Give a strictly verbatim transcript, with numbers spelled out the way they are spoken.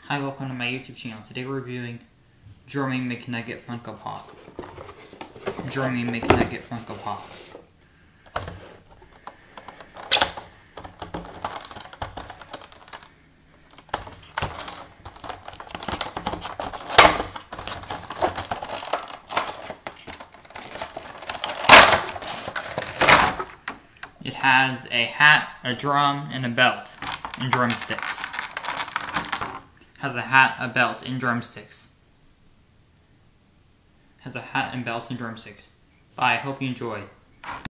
Hi, welcome to my YouTube channel. Today we're reviewing German McNugget Funko Pop. German McNugget Funko Pop. It has a hat, a drum, and a belt, and drumsticks. Has a hat, a belt, and drumsticks. Has a hat and belt and drumsticks. Bye, I hope you enjoyed.